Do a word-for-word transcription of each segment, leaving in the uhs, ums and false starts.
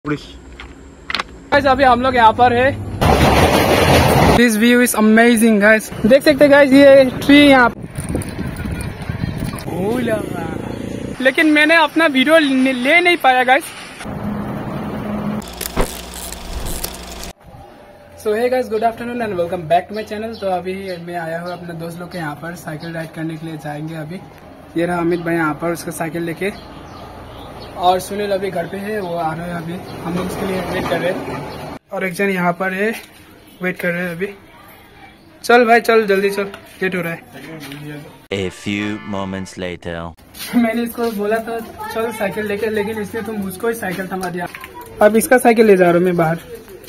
Guys अभी हम लोग यहाँ पर है। This view is amazing guys, देख सकते हैं गाइस ये ट्री यहाँ, लेकिन मैंने अपना वीडियो ले नहीं पाया guys. So hey guys, good afternoon and welcome back to my channel. तो अभी मैं आया हूँ अपने दोस्त लोग के यहाँ पर साइकिल राइड करने के लिए जाएंगे। अभी ये रहा अमित भाई यहाँ पर उसका साइकिल लेके, और सुनील अभी घर पे है, वो आ रहा है। अभी हम लोग उसके लिए वेट कर रहे हैं, और एक जन यहाँ पर है वेट कर रहे हैं अभी। चल भाई चल, जल्दी चल, लेट हो रहा है। A few moments later. मैंने इसको बोला था चल साइकिल लेके, लेकिन इसने तुम उसको ही साइकिल थमा दिया। अब इसका साइकिल ले जा रहा हूँ मैं बाहर।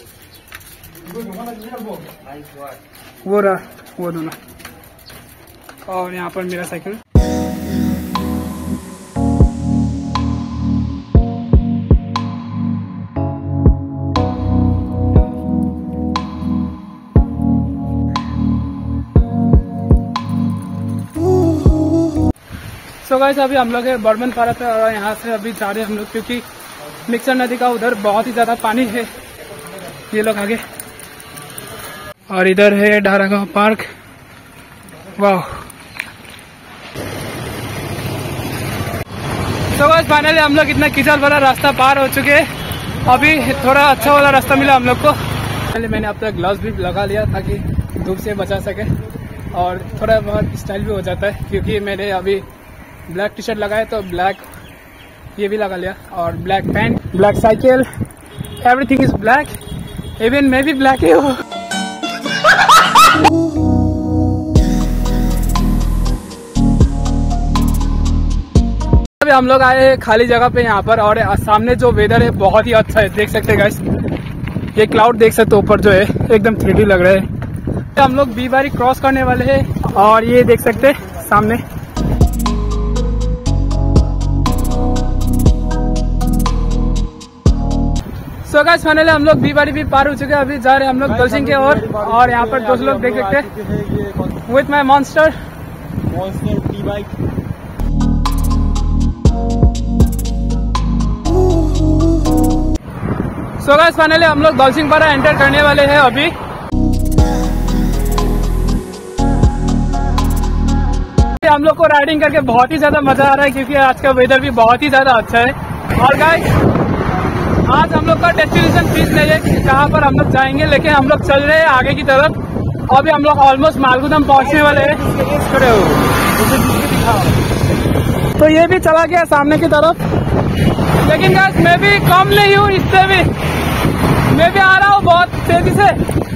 वो रहा वो दोनों, और यहाँ पर मेरा साइकिल। तो गाइस अभी हम लोग है बर्मन पारा पे, और यहाँ से अभी जा रहे हैं हम लोग, क्योंकि मिक्सर नदी का उधर बहुत ही ज्यादा पानी है। ये लोग आगे, और इधर है ढारागांव पार्क। वाह। तो गाइस फाइनली हम लोग इतना कीचड़ भरा रास्ता पार हो चुके हैं। अभी थोड़ा अच्छा वाला रास्ता मिला हम लोग को। पहले मैंने अपना ग्लव्स भी लगा लिया ताकि धूप से बचा सके, और थोड़ा बहुत स्टाइल भी हो जाता है, क्योंकि मैंने अभी ब्लैक टी शर्ट लगाया तो ब्लैक ये भी लगा लिया, और black pant, black cycle, everything is black. Even मैं भी ब्लैक ही हूँ। अभी हम लोग आए खाली जगह पे यहाँ पर, और सामने जो वेदर है बहुत ही अच्छा है, देख सकते हैं गाइस। ये क्लाउड देख सकते हो ऊपर जो है, एकदम थ्री डी लग रहा है। हम लोग बीबारी क्रॉस करने वाले हैं, और ये देख सकते हैं सामने। सो गाइस फाइनली हम लोग बीबारी भी पार हो चुके हैं। अभी जा रहे हैं हम लोग दलसिंह के ओर, और, और यहाँ पर दोस्त लोग देख सकते हैं with my monster monster T bike. So guys finally हम लोग दलसिंह पारा एंटर करने वाले हैं अभी। हम लोग को राइडिंग करके बहुत ही ज्यादा मजा आ रहा है, क्योंकि आज का वेदर भी बहुत ही ज्यादा अच्छा है। और गाइस आज हम लोग का डेस्टिनेशन फिक्स नहीं है कि कहाँ पर हम लोग जाएंगे, लेकिन हम लोग चल रहे हैं आगे की तरफ। अभी हम लोग ऑलमोस्ट मालगुदम पहुंचने वाले हैं। तो ये भी चला गया सामने की तरफ, लेकिन गाइस मैं भी कम नहीं हूँ, इससे भी मैं भी आ रहा हूँ बहुत तेजी से।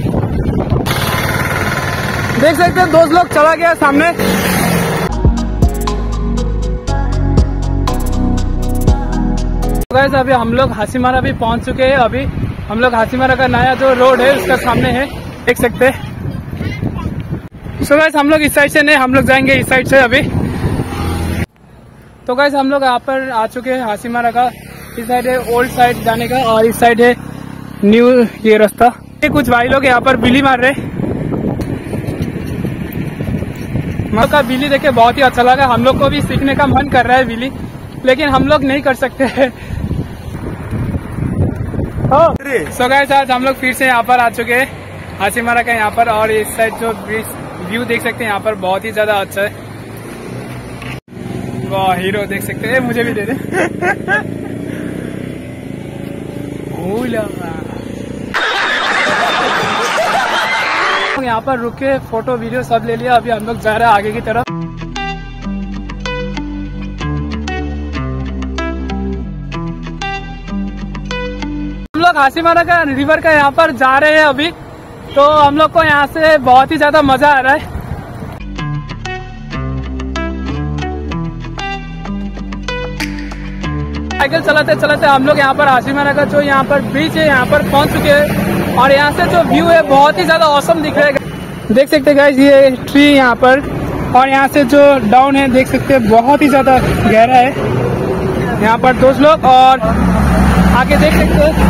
देख सकते हैं दोस्त लोग चला गया सामने। गाइस अभी हम लोग हासीमारा भी पहुंच चुके हैं। अभी हम लोग हासीमारा का नया जो रोड है उसका सामने है, देख सकते हैं। सो गाइस हम लोग इस साइड से नहीं, हम लोग जाएंगे इस साइड से अभी। तो गाइस हम लोग यहाँ पर आ चुके हैं हासीमारा का। इस साइड है ओल्ड साइड जाने का, और इस साइड है न्यू ये रास्ता। ये कुछ भाई लोग यहाँ पर बिल्ली मार रहे। माँ का बिल्ली देखे बहुत ही अच्छा लगा। हम लोग को भी सीखने का मन कर रहा है बिल्ली, लेकिन हम लोग नहीं कर सकते हैं। सो गाइस आज हम लोग फिर से यहाँ पर आ चुके हैं हासीमारा का यहाँ पर, और इस साइड जो व्यू देख सकते हैं यहाँ पर बहुत ही ज्यादा अच्छा है। वाह हीरो देख सकते हैं, मुझे भी दे दे। यहाँ पर रुके, फोटो वीडियो सब ले लिया। अभी हम लोग जा रहे हैं आगे की तरफ। हम लोग हासीमारा का रिवर का यहाँ पर जा रहे हैं अभी। तो हम लोग को यहाँ से बहुत ही ज्यादा मजा आ रहा है। साइकिल चलाते चलाते हम लोग यहाँ पर हासीमारा का जो यहाँ पर बीच है यहाँ पर पहुंच चुके हैं, और यहाँ से जो व्यू है बहुत ही ज्यादा औसम दिख रहा है। देख सकते हैं गाइस ये ट्री यहाँ पर, और यहाँ से जो डाउन है देख सकते हैं बहुत ही ज्यादा गहरा है यहाँ पर दोस्त लोग, और आगे देख सकते हैं।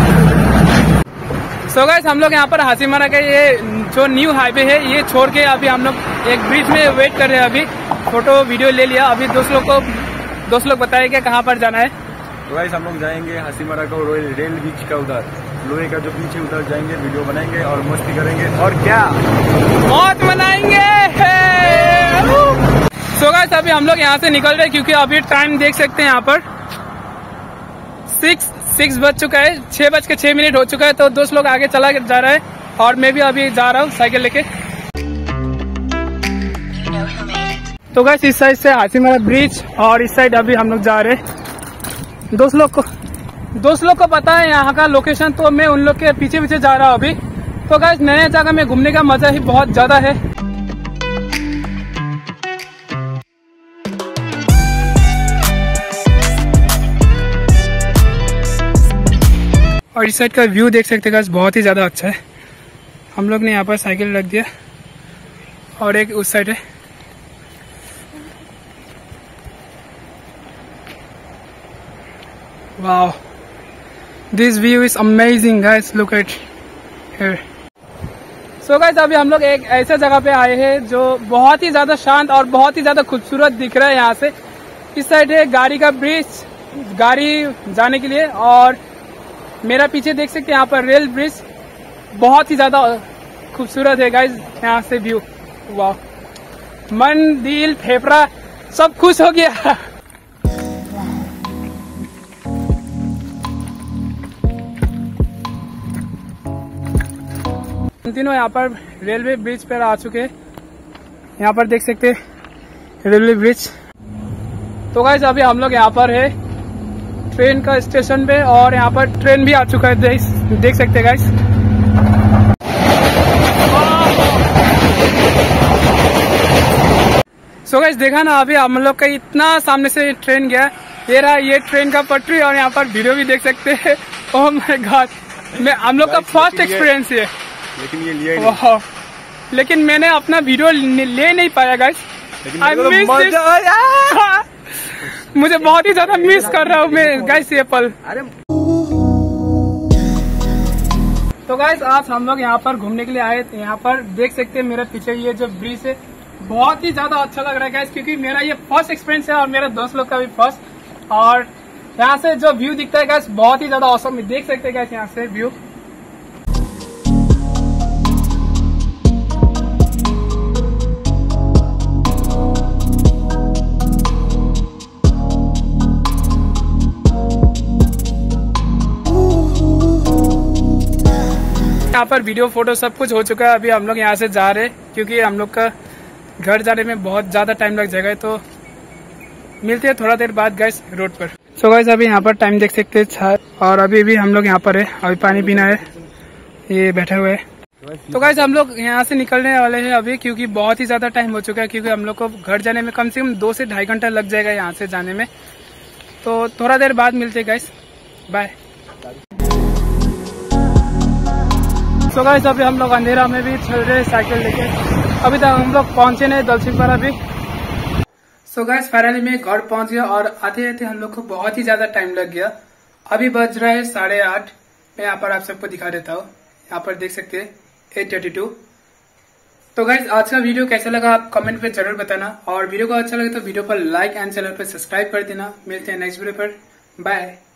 सो गाइस हम लोग यहाँ पर हासीमारा का ये जो न्यू हाईवे है ये छोड़ के अभी हम लोग एक ब्रिज में वेट कर रहे हैं। अभी फोटो वीडियो ले लिया। अभी दोस्त लोग को दोस्त लोग बताएंगे कहाँ पर जाना है। तो गाइस हम लोग जाएंगे हासीमारा का रॉयल रेल बीच का उधर लोहे का जो बीच है उधर जाएंगे, वीडियो बनाएंगे और मस्ती करेंगे और क्या मौत मनाएंगे। सो गाइस अभी हम लोग यहाँ से निकल रहे हैं क्योंकि अभी टाइम देख सकते हैं यहाँ पर सिक्स सिक्स बज चुका है, छह बज के छह मिनट हो चुका है। तो दोस्त लोग आगे चला जा रहा है और मैं भी अभी जा रहा हूँ साइकिल लेके। तो गाइस इस साइड से हासीमारा ब्रिज और इस साइड अभी हम लोग जा रहे हैं। दोस्त लोग को दोस्त लोग को पता है यहाँ का लोकेशन, तो मैं उन लोग के पीछे पीछे जा रहा हूँ अभी। तो गाइस नए जगह में घूमने का मजा ही बहुत ज्यादा है। और इस साइड का व्यू देख सकते हैं गाइस, बहुत ही ज्यादा अच्छा है। हम लोग ने यहाँ पर साइकिल रख दिया और एक उस साइड है। Wow, this view is amazing guys, look at here. So guys अभी हम लोग एक ऐसे जगह पे आए हैं जो बहुत ही ज्यादा शांत और बहुत ही ज्यादा खूबसूरत दिख रहा है। यहाँ से इस साइड है गाड़ी का ब्रिज, गाड़ी जाने के लिए, और मेरा पीछे देख सकते हैं यहाँ पर रेल ब्रिज, बहुत ही ज्यादा खूबसूरत है गाइस यहाँ से व्यू। वाह, मन दिल फेफड़ा सब खुश हो गया। तीनों यहाँ पर रेलवे ब्रिज पर आ चुके हैं। यहाँ पर देख सकते हैं रेलवे ब्रिज। तो गाइस अभी हम लोग यहाँ पर है ट्रेन का स्टेशन पे, और यहाँ पर ट्रेन भी आ चुका है, देख, देख सकते हैं गाइस। सो गाइस देखा ना, अभी हम लोग का इतना सामने से ट्रेन गया, ये रहा ये ट्रेन का पटरी, और यहाँ पर वीडियो भी देख सकते हैं। ओह माय गॉड, मैं हम लोग का फर्स्ट एक्सपीरियंस है, लेकिन ये लिया ही नहीं। लेकिन मैंने अपना वीडियो ले नहीं पाया गाइस। आई मिस मुझे बहुत ही ज्यादा मिस कर रहा हूँ मैं गाइस ये पल। अरे तो गाइस आज हम लोग यहाँ पर घूमने के लिए आए थे। यहाँ पर देख सकते हैं मेरे पीछे ये जो ब्रिज है, बहुत ही ज्यादा अच्छा लग रहा है गाइस, क्योंकि मेरा ये फर्स्ट एक्सपीरियंस है और मेरे दोस्त लोग का भी फर्स्ट। और यहाँ से जो व्यू दिखता है गाइस, बहुत ही ज्यादा औसम, देख सकते हैं गाइस यहाँ से व्यू। यहाँ पर वीडियो फोटो सब कुछ हो चुका है। अभी हम लोग यहाँ से जा रहे हैं क्योंकि हम लोग का घर जाने में बहुत ज्यादा टाइम लग जाएगा। तो मिलते हैं थोड़ा देर बाद गाइस रोड पर। सो so गाइस अभी यहाँ पर टाइम देख सकते हैं छह, और अभी भी हम लोग यहाँ पर है, अभी पानी पीना है, ये बैठे हुए है। तो गाइस हम लोग यहाँ से निकलने वाले हैं अभी, क्योंकि बहुत ही ज्यादा टाइम हो चुका है, क्योंकि हम लोग को घर जाने में कम से कम दो से ढाई घंटा लग जाएगा यहाँ से जाने में। तो थोड़ा देर बाद मिलते हैं गाइस, बाय। तो गाइस अभी हम लोग अंधेरा में भी चल रहे साइकिल लेके, अभी तक हम लोग पहुंचे नहीं दलसिंहपुर अभी। सो गाइस फाइनली मैं घर पहुंच गया, और आते आते हम लोग को बहुत ही ज्यादा टाइम लग गया। अभी बज रहा है साढ़े आठ। मैं यहाँ पर आप सबको दिखा देता हूँ, यहाँ पर देख सकते हैं एट थर्टी टू। तो गाइस आज का वीडियो कैसा लगा आप कमेंट पे जरूर बताना, और वीडियो को अच्छा लगे तो वीडियो पर लाइक एंड चैनल पर सब्सक्राइब कर देना। मिलते हैं नेक्स्ट वीडियो पर, बाय।